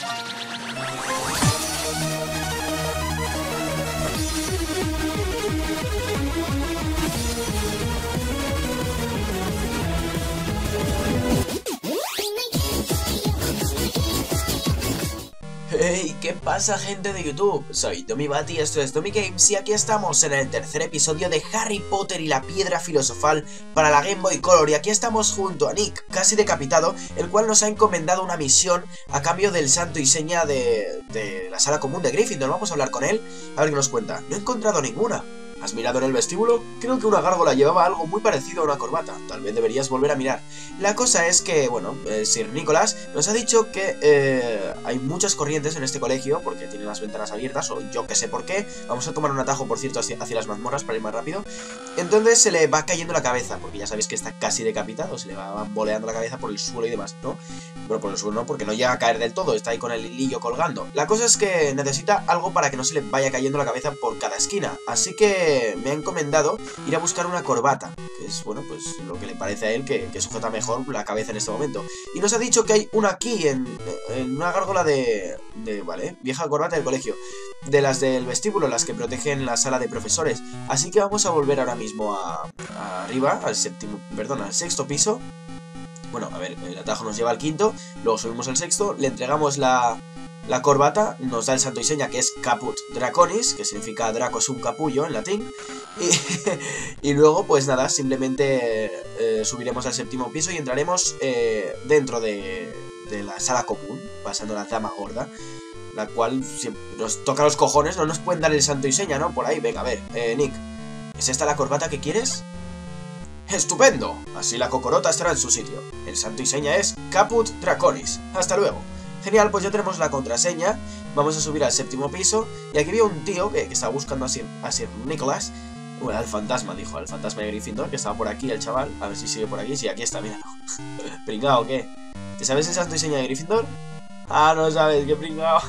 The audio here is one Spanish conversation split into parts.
Hey, ¿qué pasa, gente de YouTube? Soy Tommybat y esto es Tommy Games y aquí estamos en el tercer episodio de Harry Potter y la Piedra Filosofal para la Game Boy Color. Y aquí estamos junto a Nick, casi decapitado, el cual nos ha encomendado una misión a cambio del santo y seña de la sala común de Gryffindor. Vamos a hablar con él, a ver qué nos cuenta. No he encontrado ninguna. ¿Has mirado en el vestíbulo? Creo que una gárgola llevaba algo muy parecido a una corbata. Tal vez deberías volver a mirar. La cosa es que, bueno, Sir Nicholas nos ha dicho que hay muchas corrientes en este colegio porque tiene las ventanas abiertas, o yo que sé por qué. Vamos a tomar un atajo, por cierto, hacia las mazmorras para ir más rápido. Entonces se le va cayendo la cabeza, porque ya sabéis que está casi decapitado, se le va boleando la cabeza por el suelo y demás, ¿no? Bueno, por el suelo no, porque no llega a caer del todo, está ahí con el hilillo colgando. La cosa es que necesita algo para que no se le vaya cayendo la cabeza por cada esquina, así que me ha encomendado ir a buscar una corbata, que es, bueno, pues lo que le parece a él que sujeta mejor la cabeza en este momento. Y nos ha dicho que hay una aquí en una gárgola vale, vieja corbata del colegio, de las del vestíbulo, las que protegen la sala de profesores. Así que vamos a volver ahora mismo arriba, al sexto piso. Bueno, a ver, el atajo nos lleva al quinto, luego subimos al sexto, le entregamos la corbata, nos da el santo y seña que es Caput Draconis, que significa Draco es un capullo en latín. Y luego, pues nada, simplemente subiremos al séptimo piso y entraremos dentro de la sala común, pasando la dama gorda, la cual, si nos toca los cojones, no nos pueden dar el santo y seña, ¿no? Por ahí, venga, a ver, Nick, ¿es esta la corbata que quieres? ¡Estupendo! Así la cocorota estará en su sitio. El santo y seña es Caput Draconis. ¡Hasta luego! Genial, pues ya tenemos la contraseña. Vamos a subir al séptimo piso. Y aquí había un tío que estaba buscando a Sir Nicholas. Bueno, al fantasma, dijo, al fantasma de Gryffindor, que estaba por aquí el chaval. A ver si sigue por aquí. Sí, aquí está, míralo. ¿Pringao qué? ¿Te sabes el santo y seña de Gryffindor? Ah, no sabes, qué pringao.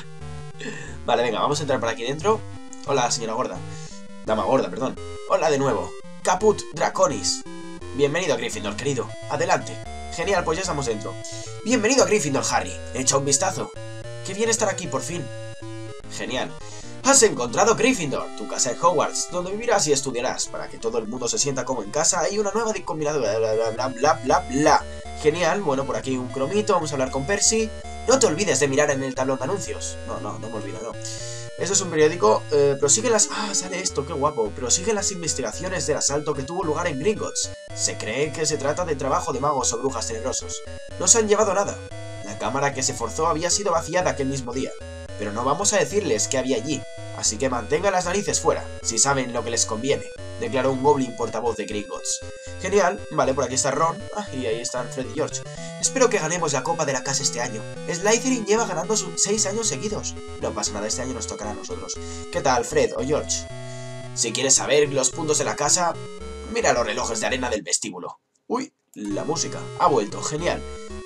Vale, venga, vamos a entrar por aquí dentro. Hola, señora gorda. Dama gorda, perdón. Hola de nuevo. Caput Draconis. Bienvenido a Gryffindor, querido. Adelante. Genial, pues ya estamos dentro. Bienvenido a Gryffindor, Harry. Echa un vistazo. Qué bien estar aquí, por fin. Genial. Has encontrado Gryffindor, tu casa en Hogwarts, donde vivirás y estudiarás, para que todo el mundo se sienta como en casa. Hay una nueva combinadora, bla, bla, bla, bla, bla, bla. Genial, bueno, por aquí un cromito, vamos a hablar con Percy. No te olvides de mirar en el tablón de anuncios. No me olvido, no. Esto es un periódico, prosigue las... Ah, sale esto, qué guapo. Prosigue las investigaciones del asalto que tuvo lugar en Gringotts. Se cree que se trata de trabajo de magos o brujas tenebrosos. No se han llevado nada. La cámara que se forzó había sido vaciada aquel mismo día. Pero no vamos a decirles qué había allí. Así que mantengan las narices fuera, si saben lo que les conviene, declaró un goblin portavoz de Gringotts. Genial, vale, por aquí está Ron. Ah, y ahí están Fred y George. Espero que ganemos la copa de la casa este año. Slytherin lleva ganando sus 6 años seguidos. No pasa nada, este año nos tocará a nosotros. ¿Qué tal, Fred o George? Si quieres saber los puntos de la casa, mira los relojes de arena del vestíbulo. Uy, la música. Ha vuelto, genial.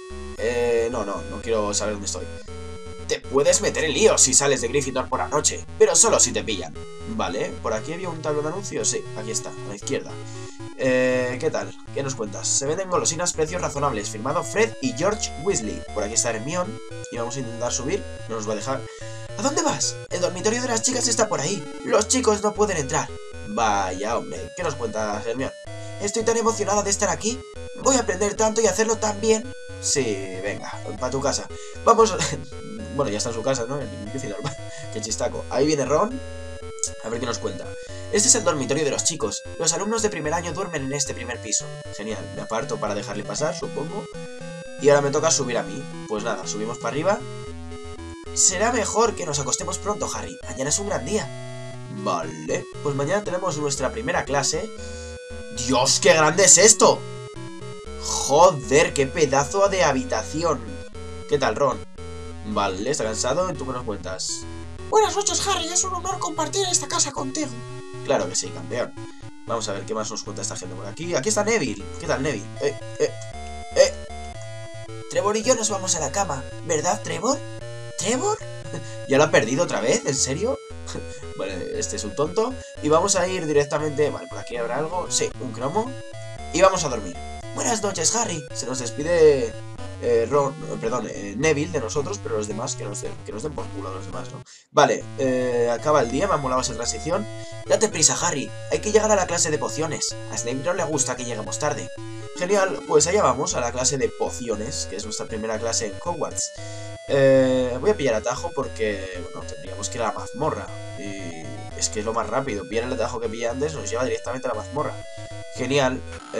No quiero saber dónde estoy. Te puedes meter en líos si sales de Gryffindor por la noche, pero solo si te pillan. Vale, por aquí había un tablón de anuncios. Sí, aquí está, a la izquierda. ¿Qué tal? ¿Qué nos cuentas? Se venden golosinas, precios razonables. Firmado Fred y George Weasley. Por aquí está Hermione. Y vamos a intentar subir. No nos va a dejar. ¿A dónde vas? El dormitorio de las chicas está por ahí. Los chicos no pueden entrar. Vaya, hombre. ¿Qué nos cuentas, Hermione? Estoy tan emocionada de estar aquí. Voy a aprender tanto y hacerlo tan bien. Sí, venga, para tu casa. Vamos... Bueno, ya está en su casa, ¿no? Qué chistaco. Ahí viene Ron. A ver qué nos cuenta. Este es el dormitorio de los chicos. Los alumnos de primer año duermen en este primer piso. Genial. Me aparto para dejarle pasar, supongo. Y ahora me toca subir a mí. Pues nada, subimos para arriba. Será mejor que nos acostemos pronto, Harry. Mañana es un gran día. Vale. Pues mañana tenemos nuestra primera clase. ¡Dios, qué grande es esto! Joder, qué pedazo de habitación. ¿Qué tal, Ron? Vale, está cansado. ¿Y tú qué nos cuentas? Buenas noches, Harry. Es un honor compartir esta casa contigo. Claro que sí, campeón. Vamos a ver qué más nos cuenta esta gente por aquí. Aquí está Neville. ¿Qué tal, Neville? Trevor y yo nos vamos a la cama. ¿Verdad, Trevor? ¿Trevor? ¿Ya lo ha perdido otra vez? ¿En serio? Vale, este es un tonto. Y vamos a ir directamente... Vale, por aquí habrá algo. Sí, un cromo. Y vamos a dormir. Buenas noches, Harry. Se nos despide Neville de nosotros, pero los demás que nos den por culo a los demás, ¿no? Vale, acaba el día, me ha molado esa transición. Date prisa, Harry. Hay que llegar a la clase de pociones. A Snape no le gusta que lleguemos tarde. Genial, pues allá vamos a la clase de pociones, que es nuestra primera clase en Hogwarts. Voy a pillar atajo porque, bueno, tendríamos que ir a la mazmorra. Y es que es lo más rápido. Pillar el atajo que pillé antes nos lleva directamente a la mazmorra. Genial.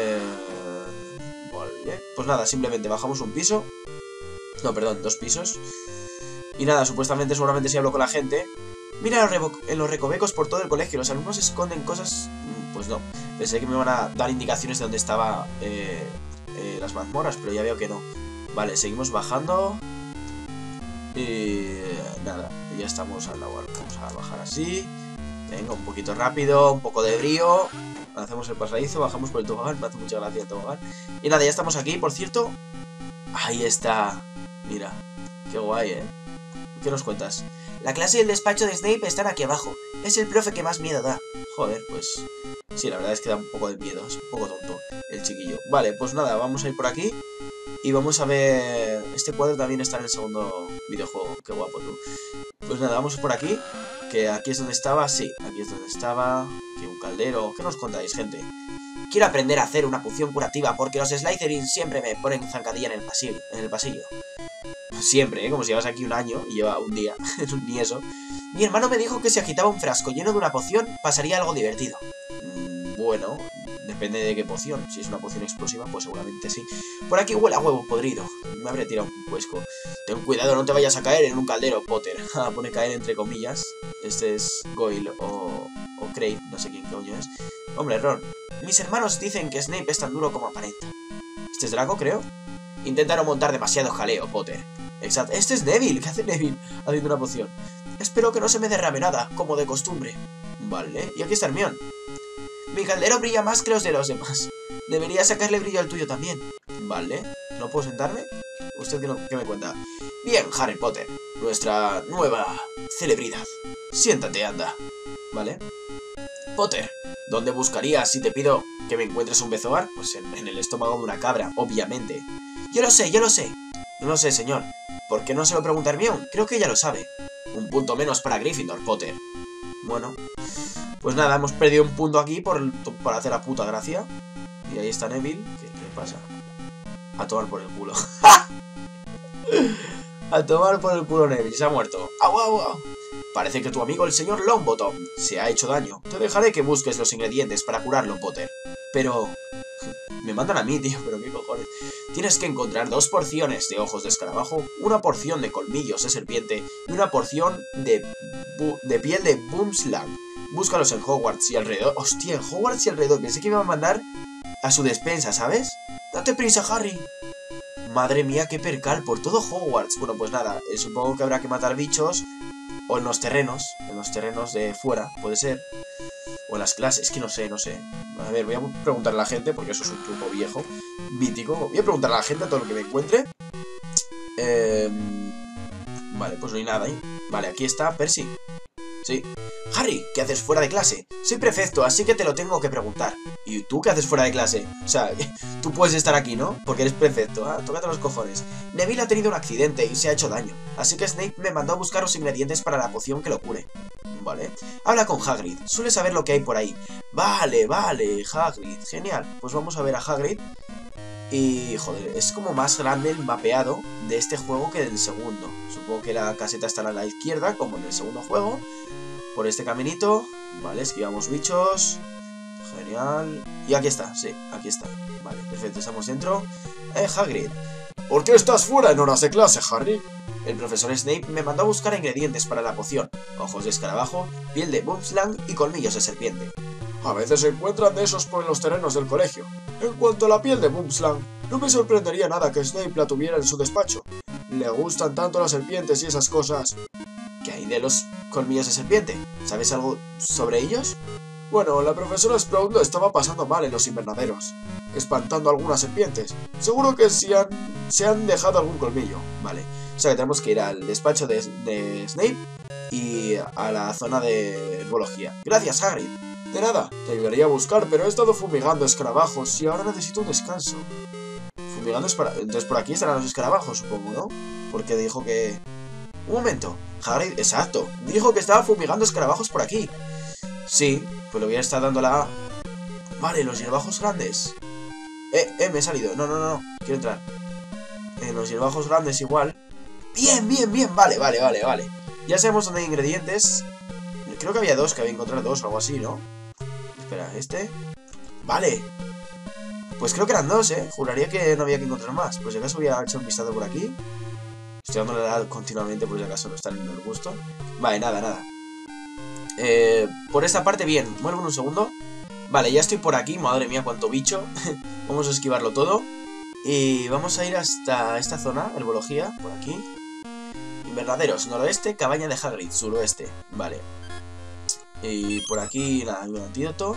Vale, pues nada, simplemente bajamos un piso. No, perdón, 2 pisos. Y nada, supuestamente, seguramente si hablo con la gente. Mira, en los recovecos por todo el colegio los alumnos esconden cosas. Pues no, pensé que me iban a dar indicaciones de dónde estaban las mazmorras, pero ya veo que no. Vale, seguimos bajando. Y nada, ya estamos al agua. Vamos a bajar así. Venga, un poquito rápido, un poco de brío. Hacemos el pasadizo, bajamos por el tobogán. Me hace mucha gracia el tobogán. Y nada, ya estamos aquí, por cierto. Ahí está. Mira, qué guay, ¿eh? ¿Qué nos cuentas? La clase y el despacho de Snape están aquí abajo. Es el profe que más miedo da. Joder, pues sí, la verdad es que da un poco de miedo. Es un poco tonto el chiquillo. Vale, pues nada, vamos a ir por aquí. Y vamos a ver... Este cuadro también está en el segundo videojuego. Qué guapo, tú. Pues nada, vamos por aquí. Que aquí es donde estaba. Sí, aquí es donde estaba. Aquí un caldero. ¿Qué nos contáis, gente? Quiero aprender a hacer una poción curativa porque los Slytherin siempre me ponen zancadilla en el pasillo. Siempre, ¿eh? Como si llevas aquí un año y lleva un día. Ni eso. Mi hermano me dijo que si agitaba un frasco lleno de una poción, pasaría algo divertido. Bueno, depende de qué poción. Si es una poción explosiva, pues seguramente sí. Por aquí huele a huevo podrido. Me habré tirado un cuesco. Ten cuidado, no te vayas a caer en un caldero, Potter. Pone caer entre comillas. Este es Goyle o Crane, no sé quién coño es. Hombre, Ron. Mis hermanos dicen que Snape es tan duro como aparenta. Este es Draco, creo. Intenta no montar demasiado jaleo, Potter. Exacto. Este es Neville. ¿Qué hace Neville haciendo una poción? Espero que no se me derrame nada, como de costumbre. Vale. Y aquí está Hermione. Mi caldero brilla más que los de los demás. Debería sacarle brillo al tuyo también. Vale. ¿No puedo sentarme? ¿Usted qué me cuenta? Bien, Harry Potter. Nuestra nueva celebridad. Siéntate, anda. Vale. Potter, ¿dónde buscarías si te pido que me encuentres un bezoar? Pues en el estómago de una cabra, obviamente. Yo lo sé, yo lo sé. No lo sé, señor. ¿Por qué no se lo pregunta a Hermione? Creo que ella lo sabe. Un punto menos para Gryffindor, Potter. Bueno, pues nada, hemos perdido un punto aquí por hacer la puta gracia. Y ahí está Neville. ¿Qué le pasa? A tomar por el culo. A tomar por el culo Neville. Se ha muerto. ¡Au, au, au! Parece que tu amigo el señor Longbottom se ha hecho daño. Te dejaré que busques los ingredientes para curarlo, Potter. Pero... me mandan a mí, tío, pero qué cojones. Tienes que encontrar 2 porciones de ojos de escarabajo, una porción de colmillos de serpiente y una porción de piel de Boomslang. Búscalos en Hogwarts y alrededor. Hostia, en Hogwarts y alrededor. Pensé que me iba a mandar a su despensa, ¿sabes? Date prisa, Harry. Madre mía, qué percal por todo Hogwarts. Bueno, pues nada, supongo que habrá que matar bichos. O en los terrenos de fuera, puede ser. O en las clases, es que no sé. A ver, voy a preguntarle a la gente, porque eso es un truco viejo, mítico. Voy a preguntarle a la gente a todo lo que me encuentre. Vale, pues no hay nada ahí. Vale, aquí está Percy. Sí. Harry, ¿qué haces fuera de clase? Soy prefecto, así que te lo tengo que preguntar. ¿Y tú qué haces fuera de clase? O sea, tú puedes estar aquí, ¿no? Porque eres prefecto, ¿ah? Tócate los cojones. Neville ha tenido un accidente y se ha hecho daño. Así que Snape me mandó a buscar los ingredientes para la poción que lo cure. Vale. Habla con Hagrid. Suele saber lo que hay por ahí. Vale, Hagrid. Genial. Pues vamos a ver a Hagrid. Y, joder, es como más grande el mapeado de este juego que del segundo. Supongo que la caseta estará a la izquierda, como en el segundo juego. Por este caminito. Vale, esquivamos bichos. Genial. Y aquí está, sí, aquí está. Vale, perfecto, estamos dentro. Hagrid. ¿Por qué estás fuera en horas de clase, Harry? El profesor Snape me mandó a buscar ingredientes para la poción. Ojos de escarabajo, piel de Boomslang y colmillos de serpiente. A veces se encuentran de esos por los terrenos del colegio. En cuanto a la piel de Boomslang, no me sorprendería nada que Snape la tuviera en su despacho. Le gustan tanto las serpientes y esas cosas. ¿Qué hay de los colmillos de serpiente? ¿Sabes algo sobre ellos? Bueno, la profesora Sprout lo estaba pasando mal en los invernaderos, espantando a algunas serpientes. Seguro que se han dejado algún colmillo. Vale, o sea que tenemos que ir al despacho de Snape y a la zona de herbología. Gracias, Hagrid. De nada, te ayudaría a buscar, pero he estado fumigando escarabajos y ahora necesito un descanso. Fumigando entonces por aquí estarán los escarabajos, supongo, ¿no? Porque dijo que... Un momento. Hagrid, exacto. Dijo que estaba fumigando escarabajos por aquí. Sí, pues le voy a estar dando la A. Vale, los hierbajos grandes. Me he salido. No. Quiero entrar. Los hierbajos grandes igual. Bien. Vale. Ya sabemos dónde hay ingredientes. Creo que había dos, que había encontrado dos o algo así, ¿no? Espera, este. Vale. Pues creo que eran dos, ¿eh? Juraría que no había que encontrar más. Pues si acaso voy a echar un vistazo por aquí. Estoy dándole la continuamente, por si acaso no está en el gusto. Vale, nada. Por esta parte, bien. Muevo en un segundo. Vale, ya estoy por aquí. Madre mía, cuánto bicho. Vamos a esquivarlo todo. Y vamos a ir hasta esta zona, herbología, por aquí. Invernaderos, noroeste, cabaña de Hagrid, suroeste. Vale. Y por aquí, nada, hay un antídoto.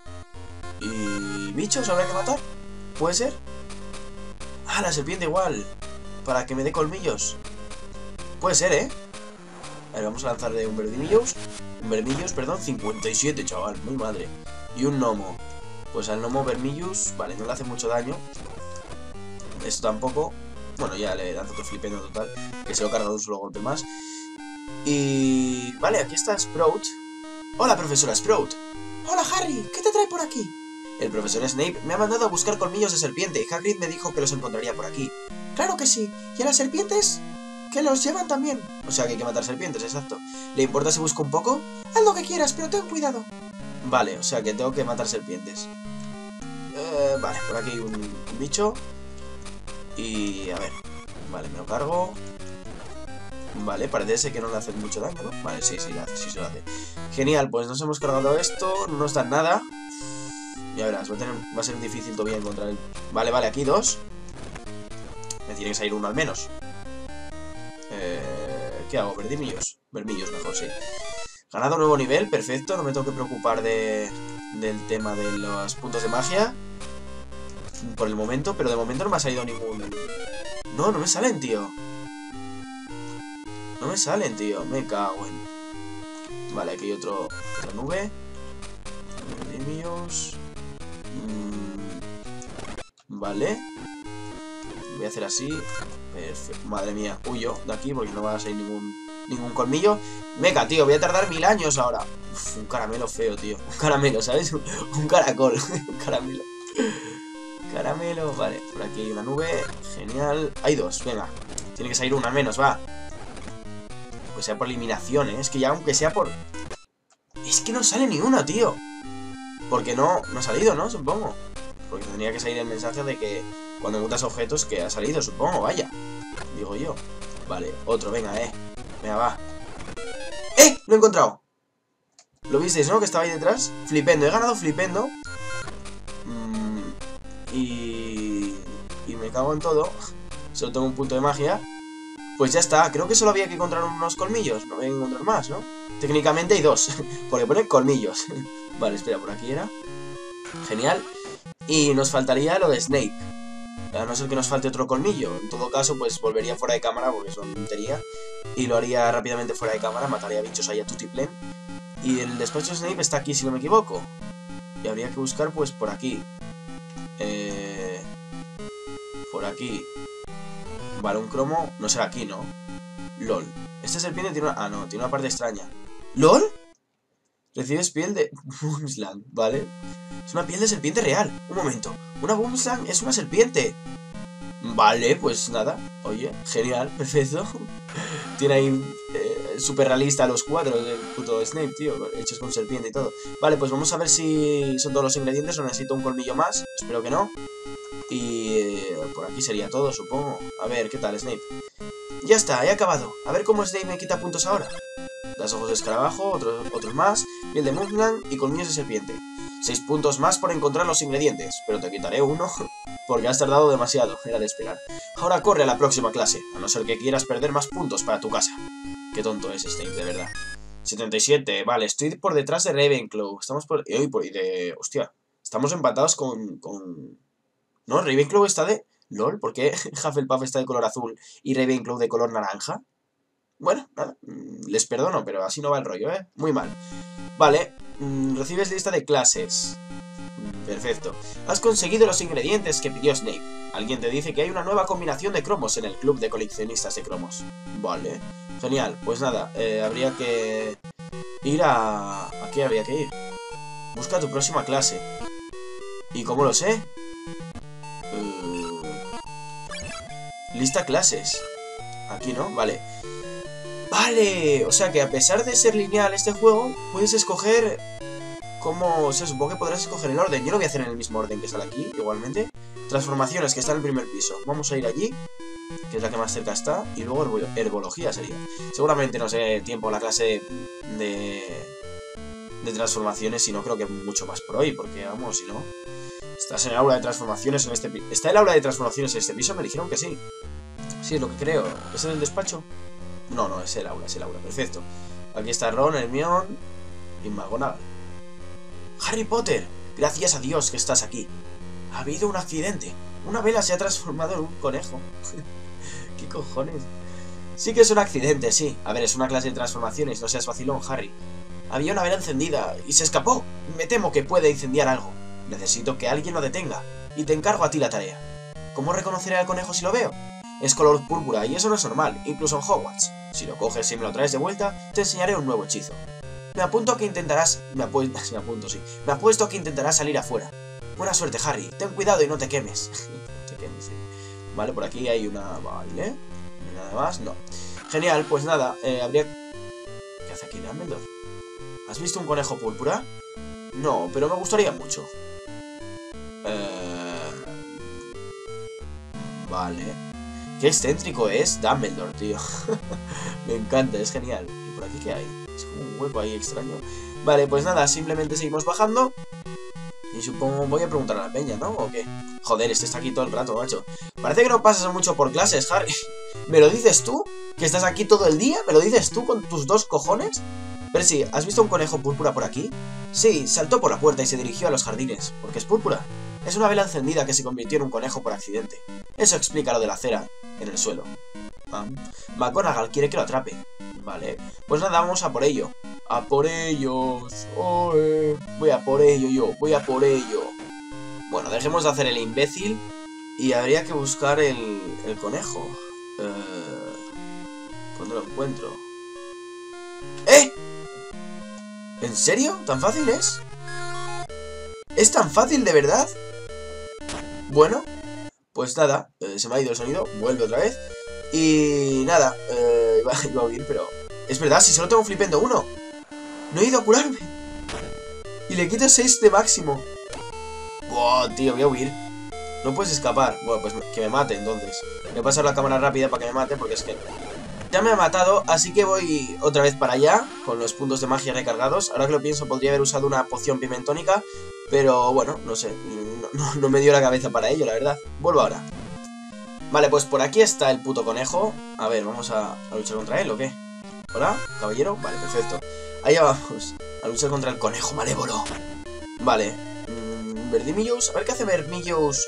¿Y bichos habrá que matar? ¿Puede ser? Ah, la serpiente igual. Para que me dé colmillos. Puede ser, ¿eh? A ver, vamos a lanzarle un vermillos. Un vermillos, perdón, 57, chaval, muy madre. Y un gnomo. Pues al gnomo vermillos, vale, no le hace mucho daño. Esto tampoco. Bueno, ya le lanzo otro flipendo total, que se lo carga de un solo golpe más. Y... vale, aquí está Sprout. Hola, profesora Sprout. Hola, Harry, ¿qué te trae por aquí? El profesor Snape me ha mandado a buscar colmillos de serpiente y Hagrid me dijo que los encontraría por aquí. Claro que sí. ¿Y a las serpientes? Que los llevan también. O sea que hay que matar serpientes, exacto. ¿Le importa si busco un poco? Haz lo que quieras, pero ten cuidado. Vale, o sea que tengo que matar serpientes. Vale, por aquí hay un bicho. Y a ver. Vale, me lo cargo. Vale, parece ser que no le hace mucho daño, ¿no? Vale, sí se lo hace. Genial, pues nos hemos cargado esto. No está en nada. Ya verás, va a ser difícil todavía encontrar el... Vale, aquí dos. Me tiene que salir uno al menos. ¿Qué hago? ¿Vermillos? Vermillos mejor, sí. Ganado nuevo nivel, perfecto. No me tengo que preocupar del tema de los puntos de magia. Por el momento, pero de momento no me ha salido ningún... No me salen, tío. No me salen, tío. Me cago en... Vale, aquí hay otra nube. Vermillos. Vale. Voy a hacer así. Perfecto. Madre mía, huyo de aquí porque no va a salir ningún colmillo. Meca, tío, voy a tardar 1000 años ahora. Uf, un caramelo feo, tío. Un caramelo, ¿sabes? Un caracol. Un caramelo. Caramelo, vale. Por aquí hay una nube. Genial. Hay dos, venga. Tiene que salir una al menos, va. Pues sea por eliminación, ¿eh? Es que ya aunque sea por... Es que no sale ni una, tío. Porque no ha salido, ¿no? Supongo. Porque tendría que salir el mensaje de que cuando mutas objetos que ha salido, supongo, vaya. Digo yo. Vale, otro, venga, Venga, va. ¡Lo he encontrado! ¿Lo visteis, no? Que estaba ahí detrás. Flipendo, he ganado flipendo. Y me cago en todo. Solo tengo un punto de magia. Pues ya está, creo que solo había que encontrar unos colmillos. No había que encontrar más, ¿no? Técnicamente hay dos. Porque pone colmillos. Vale, espera, por aquí era. Genial. Y nos faltaría lo de Snape. A no ser que nos falte otro colmillo. En todo caso, pues volvería fuera de cámara, porque es una tontería. Y lo haría rápidamente fuera de cámara. Mataría bichos ahí a tutiplén. Y el despacho de Snape está aquí, si no me equivoco. Y habría que buscar, pues, por aquí. Por aquí. Vale, un cromo. No será aquí, ¿no? LOL. Esta serpiente tiene una... Ah, no, tiene una parte extraña. ¿LOL? Recibes piel de... Boomslang, ¿vale? Es una piel de serpiente real. Un momento. Una Boomslang es una serpiente. Vale, pues nada. Oye, genial, perfecto. Tiene ahí súper realista los cuadros del puto Snape, tío. Hechos con serpiente y todo. Vale, pues vamos a ver si son todos los ingredientes o necesito un colmillo más. Espero que no. Y por aquí sería todo, supongo. A ver, ¿qué tal, Snape? Ya está, he acabado. A ver cómo Snape me quita puntos ahora. Las ojos de escarabajo, otros más, piel de Boomslang y colmillos de serpiente. 6 puntos más por encontrar los ingredientes, pero te quitaré uno porque has tardado demasiado, era de esperar. Ahora corre a la próxima clase, a no ser que quieras perder más puntos para tu casa. Qué tonto es Snape, de verdad. 77, vale, estoy por detrás de Ravenclaw. Estamos por... Hostia, estamos empatados con... No, Ravenclaw está de... ¿Lol? ¿Por qué Hufflepuff está de color azul y Ravenclaw de color naranja? Bueno, nada, les perdono, pero así no va el rollo, ¿eh? Muy mal. Vale, recibes lista de clases. Perfecto. Has conseguido los ingredientes que pidió Snape. Alguien te dice que hay una nueva combinación de cromos en el club de coleccionistas de cromos. Vale. Genial. Pues nada, habría que ir ¿A qué habría que ir? Busca tu próxima clase. ¿Y cómo lo sé? Lista clases. Aquí, ¿no? Vale. Vale. O sea que a pesar de ser lineal este juego, puedes escoger cómo... O sea, supongo que podrás escoger el orden. Yo lo voy a hacer en el mismo orden que sale aquí, igualmente. Transformaciones, que está en el primer piso. Vamos a ir allí, que es la que más cerca está. Y luego herbología sería. Seguramente no sé tiempo la clase de transformaciones, y no creo que mucho más por hoy, porque vamos, si no... ¿Estás en el aula de transformaciones en este piso? ¿Está el aula de transformaciones en este piso? Me dijeron que sí. Sí, es lo que creo. ¿Es en el despacho? No, no, es el aula, perfecto. Aquí está Ron, Hermione y McGonagall. ¡Harry Potter! Gracias a Dios que estás aquí. Ha habido un accidente. Una vela se ha transformado en un conejo. ¿Qué cojones? Sí que es un accidente, sí. A ver, es una clase de transformaciones, no seas vacilón, Harry. Había una vela encendida y se escapó. Me temo que puede incendiar algo. Necesito que alguien lo detenga. Y te encargo a ti la tarea. ¿Cómo reconoceré al conejo si lo veo? Es color púrpura y eso no es normal, incluso en Hogwarts. Si lo coges y me lo traes de vuelta, te enseñaré un nuevo hechizo. Me apunto a que intentarás... Me apuesto a que intentarás salir afuera. Buena suerte, Harry. Ten cuidado y no te quemes. No te quemes, Vale, por aquí hay una... Vale. Nada más, no. Genial, pues nada, habría... ¿Qué hace aquí Dumbledore? ¿Has visto un conejo púrpura? No, pero me gustaría mucho. Vale. Qué excéntrico es Dumbledore, tío. Me encanta, es genial. ¿Y por aquí qué hay? Es como un hueco ahí extraño. Vale, pues nada, simplemente seguimos bajando. Y supongo... Voy a preguntar a la peña, ¿no? ¿O qué? Joder, este está aquí todo el rato, macho. Parece que no pasas mucho por clases, Harry. ¿Me lo dices tú? ¿Que estás aquí todo el día? ¿Me lo dices tú con tus dos cojones? Percy, ¿has visto un conejo púrpura por aquí? Sí, saltó por la puerta y se dirigió a los jardines. ¿Por qué es púrpura? Es una vela encendida que se convirtió en un conejo por accidente. Eso explica lo de la cera en el suelo. McGonagall quiere que lo atrape. Vale, pues nada, vamos a por ello. ¡A por ellos! Voy a por ello yo, voy a por ello. Bueno, dejemos de hacer el imbécil y habría que buscar el conejo. ¿Dónde lo encuentro? ¡Eh! ¿En serio? ¿Tan fácil es? ¿Es tan fácil de verdad? Bueno, pues nada, se me ha ido el sonido, vuelve otra vez. Y nada, iba a huir, pero... Es verdad, si solo tengo flipendo 1. No he ido a curarme. Y le quito 6 de máximo. Buah, tío, voy a huir. No puedes escapar. Bueno, pues que me mate entonces. Voy a pasar la cámara rápida para que me mate, porque es que... Ya me ha matado, así que voy otra vez para allá, con los puntos de magia recargados. Ahora que lo pienso, podría haber usado una poción pimentónica, pero bueno, no sé, no me dio la cabeza para ello, la verdad. Vuelvo ahora. Vale, pues por aquí está el puto conejo. A ver, ¿vamos a luchar contra él o qué? ¿Hola, caballero? Vale, perfecto. Allá vamos, a luchar contra el conejo malévolo. Vale, Vermillious, a ver qué hace Vermillious.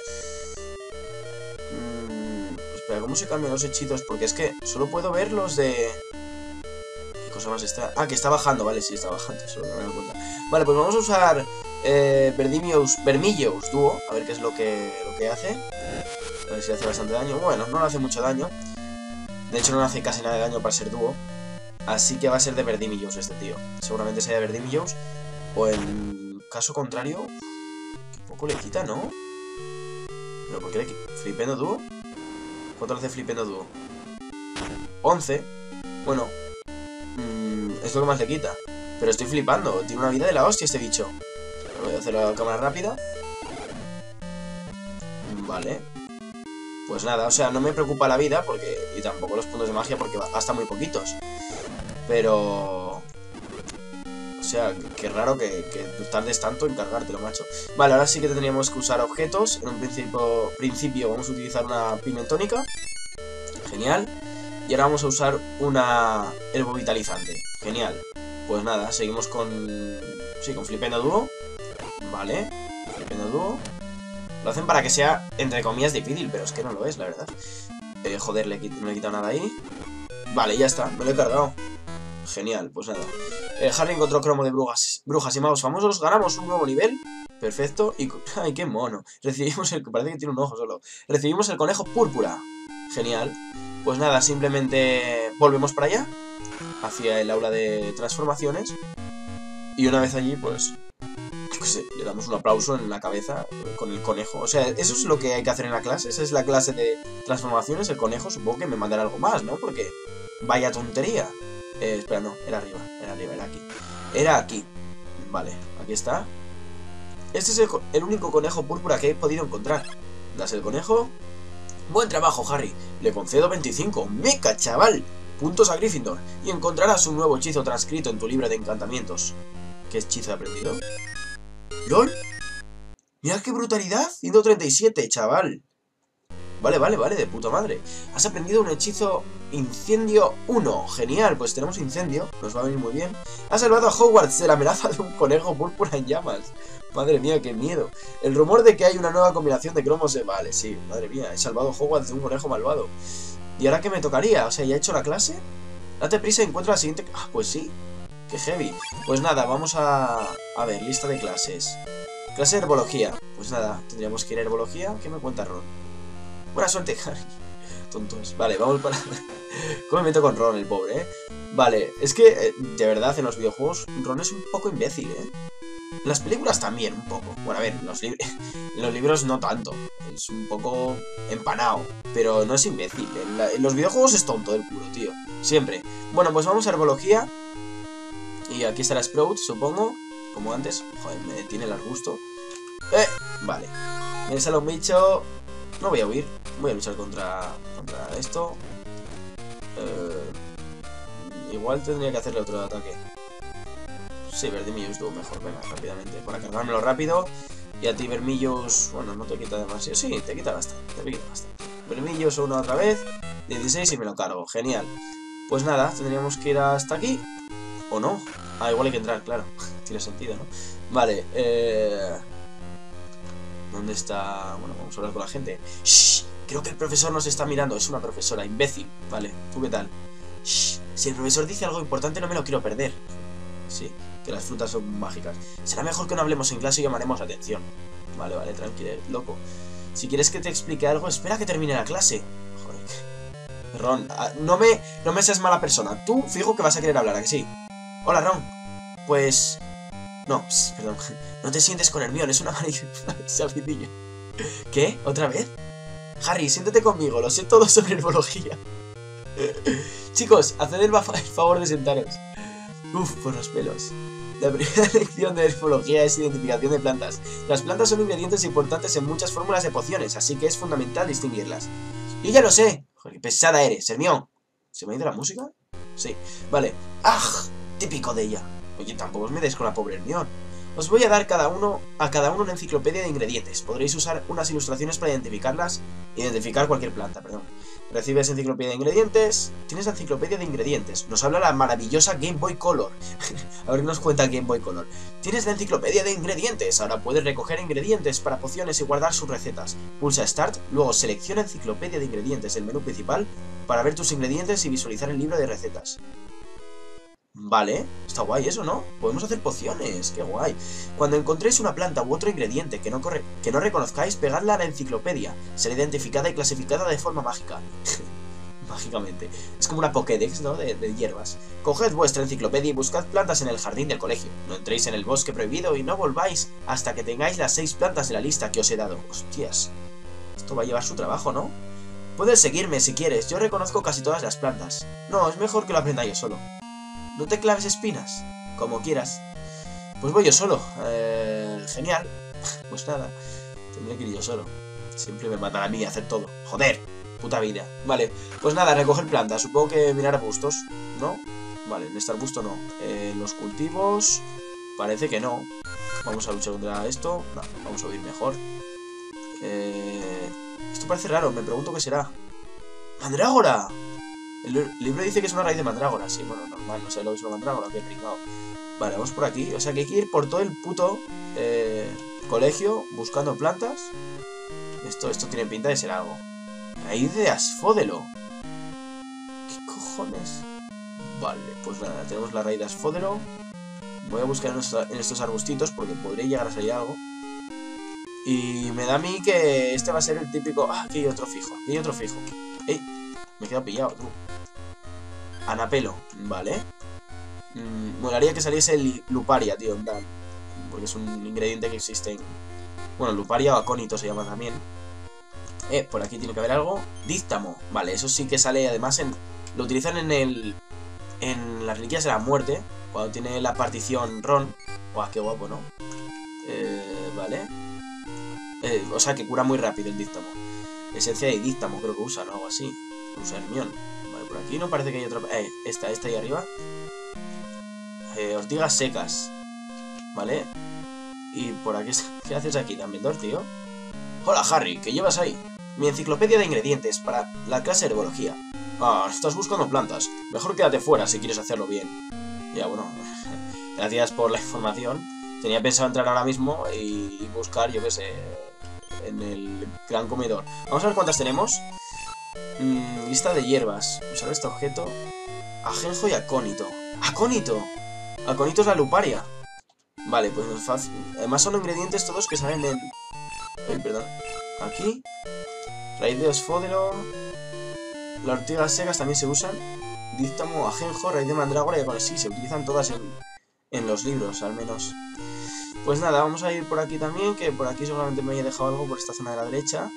Espera, ¿cómo se cambian los hechizos? Porque es que solo puedo ver los de... ¿Qué cosa más está? Ah, que está bajando, vale, sí, está bajando, solo me he dado cuenta. Vale, pues vamos a usar Vermillious dúo, a ver qué es lo que hace. A ver si hace bastante daño. Bueno, no le hace mucho daño. De hecho, no le hace casi nada de daño para ser dúo. Así que va a ser de Vermillious este tío. Seguramente sea de Vermillious. O en caso contrario... Un poco le quita, ¿no? ¿Pero por qué le quita? ¿Flipendo dúo? ¿Cuánto le hace Flipendo dúo? 11. Bueno, es lo que más le quita. Pero estoy flipando, tiene una vida de la hostia este bicho. Voy a hacer la cámara rápida. Vale. Pues nada, o sea, no me preocupa la vida porque... Y tampoco los puntos de magia porque gasta muy poquitos. Pero... O sea, qué raro que tardes tanto en cargártelo, macho. Vale, ahora sí que tendríamos que usar objetos. En un principio vamos a utilizar una pimentónica. Genial. Y ahora vamos a usar una herbovitalizante. Genial. Pues nada, seguimos con... Sí, con Flipendo dúo. Vale, Flipendo dúo. Lo hacen para que sea, entre comillas, difícil, pero es que no lo es, la verdad. Joder, no le he quitado nada ahí. Vale, ya está, me lo he cargado. Genial, pues nada. Harry encontró cromo de brujas y magos famosos. Ganamos un nuevo nivel. Perfecto. Y... ¡Ay, qué mono! Recibimos el... Parece que tiene un ojo solo. Recibimos el conejo púrpura. Genial. Pues nada, simplemente volvemos para allá. Hacia el aula de transformaciones. Y una vez allí, pues... Yo qué sé, le damos un aplauso en la cabeza con el conejo. O sea, eso es lo que hay que hacer en la clase. Esa es la clase de transformaciones, el conejo. Supongo que me mandará algo más, ¿no? Porque... Vaya tontería. Espera, no, era arriba, era aquí. Era aquí. Vale, aquí está. Este es el único conejo púrpura que he podido encontrar. ¿Das el conejo? Buen trabajo, Harry. Le concedo 25. ¡Meca, chaval! Puntos a Gryffindor. Y encontrarás un nuevo hechizo transcrito en tu libro de encantamientos. ¿Qué hechizo he aprendido? ¿LOL? ¡Mirad qué brutalidad! 137, chaval. Vale, de puta madre. Has aprendido un hechizo Incendio 1. Genial, pues tenemos incendio. Nos va a venir muy bien. Has salvado a Hogwarts de la amenaza de un conejo púrpura en llamas. Madre mía, qué miedo. El rumor de que hay una nueva combinación de cromos... Vale, sí, madre mía. He salvado a Hogwarts de un conejo malvado. ¿Y ahora qué me tocaría? O sea, ¿ya he hecho la clase? Date prisa y encuentra la siguiente... Ah, pues sí. Qué heavy. Pues nada, vamos a ver, lista de clases. Clase de herbología. Pues nada, tendríamos que ir a herbología. ¿Qué me cuenta Ron? Buena suerte, Harry. Tontos. Vale, vamos para... ¿Cómo me meto con Ron, el pobre, Vale, es que, de verdad, en los videojuegos, Ron es un poco imbécil, En las películas también, un poco. Bueno, a ver, en los libros no tanto. Es un poco empanado, pero no es imbécil. En los videojuegos es tonto del culo, tío. Siempre. Bueno, pues vamos a herbología. Y aquí estará Sprout, supongo. Como antes. Joder, me detiene el arbusto. Vale. Me sale un bicho... No voy a huir, voy a luchar contra esto. Igual tendría que hacerle otro ataque. Sí, Verdimillos mejor, venga, rápidamente. Para cargármelo rápido. Y a ti, Vermillos, bueno, no te quita demasiado. Sí, te quita bastante, Vermillos uno otra vez. 16 y me lo cargo, genial. Pues nada, tendríamos que ir hasta aquí. ¿O no? Ah, igual hay que entrar, claro. Tiene sentido, ¿no? Vale, ¿dónde está? Bueno, vamos a hablar con la gente. Shh, creo que el profesor nos está mirando. Es una profesora, imbécil. Vale, ¿tú qué tal? Shh, si el profesor dice algo importante no me lo quiero perder. Sí, que las frutas son mágicas. Será mejor que no hablemos en clase y llamaremos la atención. Vale, tranquilo, loco. Si quieres que te explique algo, espera que termine la clase. Joder. Ron, no me seas mala persona. Tú, fijo que vas a querer hablar, ¿a que sí? Hola, Ron. Pues... No, perdón. No te sientes con Hermione, es una maravilla. ¿Qué? ¿Otra vez? Harry, siéntate conmigo, lo sé todo sobre herbología. Chicos, haced el favor de sentaros. Uf, por los pelos. La primera lección de herbología es identificación de plantas. Las plantas son ingredientes importantes en muchas fórmulas de pociones, así que es fundamental distinguirlas. Yo ya lo sé. Joder, qué pesada eres, Hermione. ¿Se me ha ido la música? Sí. Vale. ¡Ah! Típico de ella. Oye, tampoco os me des con la pobre Hermione. Os voy a dar a cada uno una enciclopedia de ingredientes. Podréis usar unas ilustraciones para identificar cualquier planta, perdón. Recibes enciclopedia de ingredientes. Tienes la enciclopedia de ingredientes. Nos habla la maravillosa Game Boy Color. A ver qué nos cuenta el Game Boy Color. Tienes la enciclopedia de ingredientes. Ahora puedes recoger ingredientes para pociones y guardar sus recetas. Pulsa Start, luego selecciona enciclopedia de ingredientes del menú principal para ver tus ingredientes y visualizar el libro de recetas. Vale, está guay eso, ¿no? Podemos hacer pociones, qué guay. Cuando encontréis una planta u otro ingrediente que no reconozcáis, pegadla a la enciclopedia. Será identificada y clasificada de forma mágica. Mágicamente. Es como una Pokédex, ¿no? De hierbas. Coged vuestra enciclopedia y buscad plantas en el jardín del colegio. No entréis en el bosque prohibido y no volváis hasta que tengáis las 6 plantas de la lista que os he dado. Hostias. Esto va a llevar su trabajo, ¿no? Puedes seguirme si quieres, yo reconozco casi todas las plantas. No, es mejor que lo aprenda yo solo. No te claves espinas, como quieras. Pues voy yo solo. Genial. Pues nada, tendré que ir yo solo. Siempre me matan a mí a hacer todo. Joder, puta vida. Vale, pues nada, recoger plantas. Supongo que mirar arbustos, ¿no? Vale, en este arbusto no. Los cultivos... Parece que no. Vamos a luchar contra esto. No, vamos a huir mejor. Esto parece raro, me pregunto qué será. ¡Mandrágora! El libro dice que es una raíz de mandrágora. Sí, bueno, normal, no sé lo que es una mandrágora, qué pringado. Vale, vamos por aquí. O sea que hay que ir por todo el puto colegio buscando plantas. Esto tiene pinta de ser algo. Raíz de asfódelo. ¿Qué cojones? Vale, pues nada, tenemos la raíz de asfódelo. Voy a buscar en estos arbustitos porque podría llegar a salir algo. Y me da a mí que este va a ser el típico... Ah, aquí hay otro fijo, aquí hay otro fijo. ¡Ey! Me he quedado pillado, tú. Anapelo, vale. Molaría que saliese el Luparia, tío, en plan. Porque es un ingrediente que existe en... Bueno, Luparia o acónito se llama también. Por aquí tiene que haber algo. Dístamo, vale, eso sí que sale además en... Lo utilizan en las reliquias de la muerte, cuando tiene la partición Ron. Guau, qué guapo, ¿no? Vale. O sea, que cura muy rápido el dístamo. Esencia de dístamo creo que usan, o algo así. Usa Hermión. Vale, por aquí no parece que hay otra... esta ahí arriba. Ortigas secas. Vale. Y por aquí... ¿Qué haces aquí, Dumbledore, tío? Hola, Harry, ¿qué llevas ahí? Mi enciclopedia de ingredientes para la clase de herbología. Ah, estás buscando plantas. Mejor quédate fuera si quieres hacerlo bien. Ya, bueno. Gracias por la información. Tenía pensado entrar ahora mismo y buscar, yo qué sé, en el gran comedor. Vamos a ver cuántas tenemos. Lista de hierbas. Usar este objeto. Ajenjo y acónito. ¡Acónito! Acónito es la luparia. Vale, pues no es fácil. Además son ingredientes todos que salen en... Ay, perdón. Aquí. Raíz de osfodero. Las ortigas secas también se usan. Dístamo, ajenjo, raíz de mandrágora y con sí, se utilizan todas en los libros, al menos. Pues nada, vamos a ir por aquí también, que por aquí seguramente me haya dejado algo por esta zona de la derecha.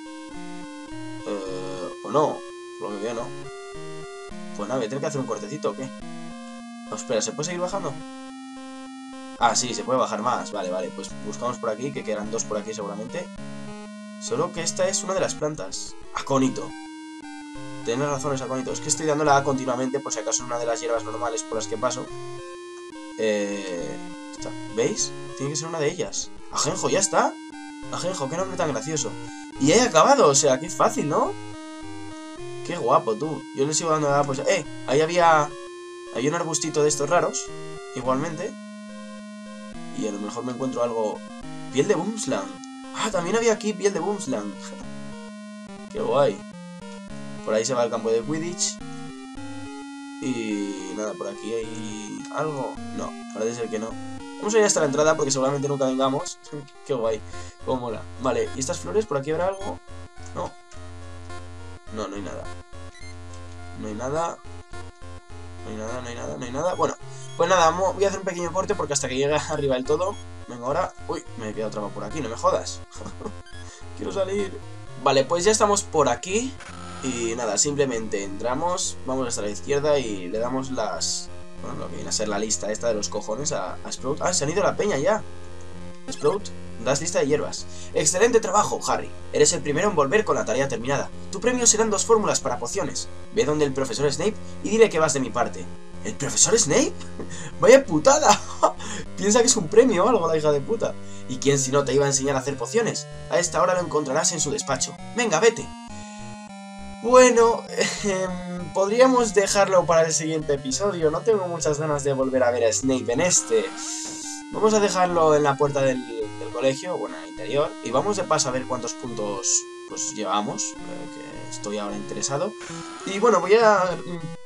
O no, por lo que veo no. Pues nada, voy a tener que hacer un cortecito, ¿o qué? Oh, espera, ¿se puede seguir bajando? Ah, sí, se puede bajar más. Vale, vale, pues buscamos por aquí, que quedan dos por aquí seguramente. Solo que esta es una de las plantas. Acónito. Tienes razón, es acónito. Es que estoy dando la A continuamente, por si acaso es una de las hierbas normales por las que paso. ¿Veis? Tiene que ser una de ellas. Ajenjo, ya está. Ajenjo, qué nombre tan gracioso. Y he acabado, o sea, qué fácil, ¿no? Qué guapo, tú. Yo le sigo dando la A, pues... ahí había un arbustito de estos raros. Igualmente. Y a lo mejor me encuentro algo... Piel de Boomslang. Ah, también había aquí piel de Boomslang. Qué guay. Por ahí se va el campo de Quidditch. Y nada, por aquí hay algo. No, parece ser que no. Vamos a ir hasta la entrada porque seguramente nunca vengamos. Qué guay, cómo mola. Vale, ¿y estas flores? ¿Por aquí habrá algo? No. No, no hay nada. No hay nada. No hay nada, no hay nada, no hay nada. Bueno, pues nada, voy a hacer un pequeño corte porque hasta que llegue arriba del todo. Venga, ahora... Uy, me he quedado trabado por aquí, no me jodas. Quiero salir. Vale, pues ya estamos por aquí. Y nada, simplemente entramos, vamos hasta la izquierda y le damos las... Bueno, lo que viene a ser la lista esta de los cojones a Sprout. Ah, se han ido a la peña ya. Sprout, das lista de hierbas. Excelente trabajo, Harry. Eres el primero en volver con la tarea terminada. Tu premio serán 2 fórmulas para pociones. Ve donde el profesor Snape y dile que vas de mi parte. ¿El profesor Snape? ¡Vaya putada! Piensa que es un premio o algo, la hija de puta. ¿Y quién si no te iba a enseñar a hacer pociones? A esta hora lo encontrarás en su despacho. Venga, vete. Bueno, podríamos dejarlo para el siguiente episodio. No tengo muchas ganas de volver a ver a Snape en este. Vamos a dejarlo en la puerta del colegio, bueno, en el interior. Y vamos de paso a ver cuántos puntos pues llevamos, que estoy ahora interesado. Y bueno, voy a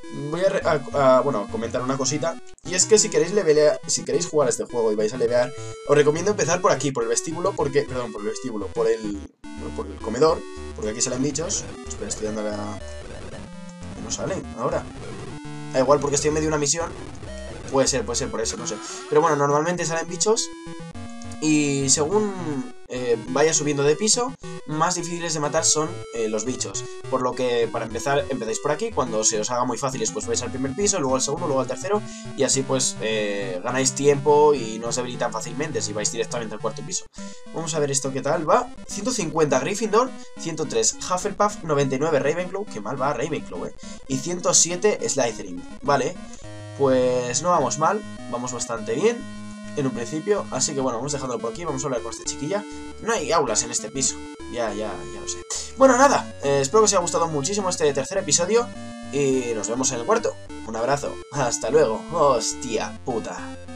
comentar una cosita. Y es que si queréis jugar a este juego y vais a levear, os recomiendo empezar por aquí, por el vestíbulo, porque... Perdón, por el vestíbulo, por el comedor, porque aquí salen bichos. Espera, estoy dando la... No salen, ahora. Da igual, porque estoy en medio de una misión. Puede ser por eso, no sé. Pero bueno, normalmente salen bichos. Y según vaya subiendo de piso, más difíciles de matar son los bichos. Por lo que, para empezar, empezáis por aquí. Cuando se os haga muy fáciles, pues vais al primer piso, luego al segundo, luego al tercero. Y así pues ganáis tiempo y no os debilitan fácilmente si vais directamente al cuarto piso. Vamos a ver esto qué tal va. 150 Gryffindor, 103 Hufflepuff, 99 Ravenclaw. Qué mal va Ravenclaw, y 107 Slytherin. Vale, pues no vamos mal, vamos bastante bien en un principio, así que bueno, vamos dejándolo por aquí. Vamos a hablar con esta chiquilla. No hay aulas en este piso, ya lo sé. Bueno, nada, espero que os haya gustado muchísimo este tercer episodio y nos vemos en el cuarto. Un abrazo, hasta luego, hostia puta.